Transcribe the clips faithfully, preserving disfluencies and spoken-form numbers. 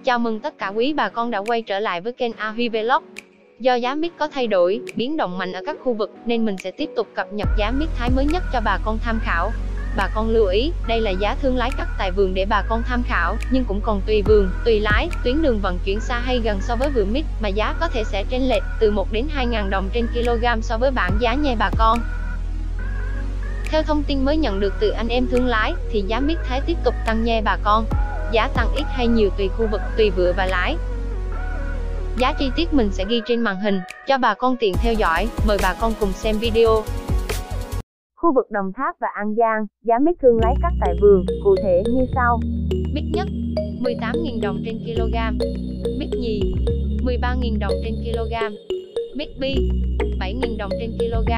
Chào mừng tất cả quý bà con đã quay trở lại với kênh a huy Vlog. Do giá mít có thay đổi, biến động mạnh ở các khu vực nên mình sẽ tiếp tục cập nhật giá mít Thái mới nhất cho bà con tham khảo. Bà con lưu ý, đây là giá thương lái cắt tại vườn để bà con tham khảo, nhưng cũng còn tùy vườn, tùy lái, tuyến đường vận chuyển xa hay gần so với vườn mít mà giá có thể sẽ chênh lệch từ một đến hai ngàn đồng trên kg so với bảng giá nha bà con. Theo thông tin mới nhận được từ anh em thương lái thì giá mít Thái tiếp tục tăng nha bà con. Giá tăng ít hay nhiều tùy khu vực, tùy vựa và lái. Giá chi tiết mình sẽ ghi trên màn hình cho bà con tiện theo dõi, mời bà con cùng xem video. Khu vực Đồng Tháp và An Giang, giá mít thương lái cắt tại vườn, cụ thể như sau. Mít nhất, mười tám nghìn đồng trên kg. Mít nhì, mười ba nghìn đồng trên kg. Mít bi, bảy nghìn đồng trên kg.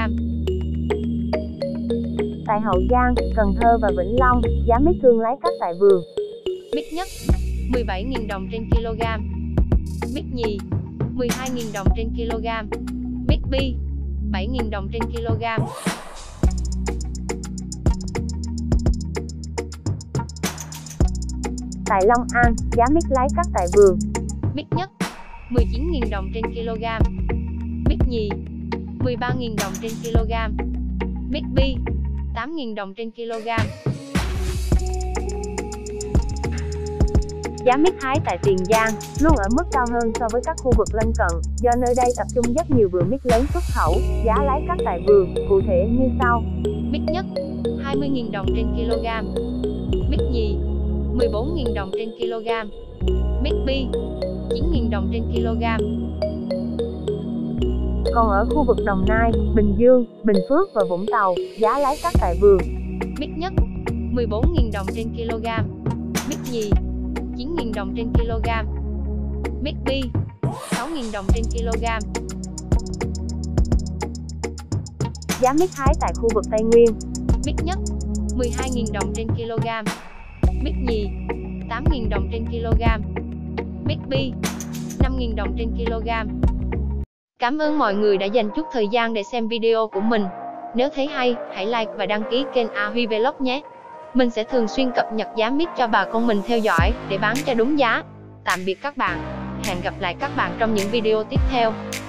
Tại Hậu Giang, Cần Thơ và Vĩnh Long, giá mít thương lái cắt tại vườn. Mít nhất, mười bảy nghìn đồng trên kg. Mít nhì, mười hai nghìn đồng trên kg. Mít bi, bảy nghìn đồng trên kg. Tại Long An, giá mít lái cắt tại vườn. Mít nhất, mười chín nghìn đồng trên kg. Mít nhì, mười ba nghìn đồng trên kg. Mít bi, tám nghìn đồng trên kg. Giá mít Thái tại Tiền Giang luôn ở mức cao hơn so với các khu vực lân cận, do nơi đây tập trung rất nhiều vựa mít lớn xuất khẩu. Giá lái cắt tại vườn, cụ thể như sau. Mít nhất, hai mươi nghìn đồng trên kg. Mít nhì, mười bốn nghìn đồng trên kg. Mít bi, chín nghìn đồng trên kg. Còn ở khu vực Đồng Nai, Bình Dương, Bình Phước và Vũng Tàu, giá lái cắt tại vườn. Mít nhất, mười bốn nghìn đồng trên kg. Mít nhì, chín nghìn đồng trên kg. Mít bi, sáu nghìn đồng trên kg. Giá mít Thái tại khu vực Tây Nguyên. Mít nhất, mười hai nghìn đồng trên kg. Mít nhì, tám nghìn đồng trên kg. Mít bi, năm nghìn đồng trên kg. Cảm ơn mọi người đã dành chút thời gian để xem video của mình. Nếu thấy hay, hãy like và đăng ký kênh a huy Vlog nhé. Mình sẽ thường xuyên cập nhật giá mít cho bà con mình theo dõi để bán cho đúng giá. Tạm biệt các bạn. Hẹn gặp lại các bạn trong những video tiếp theo.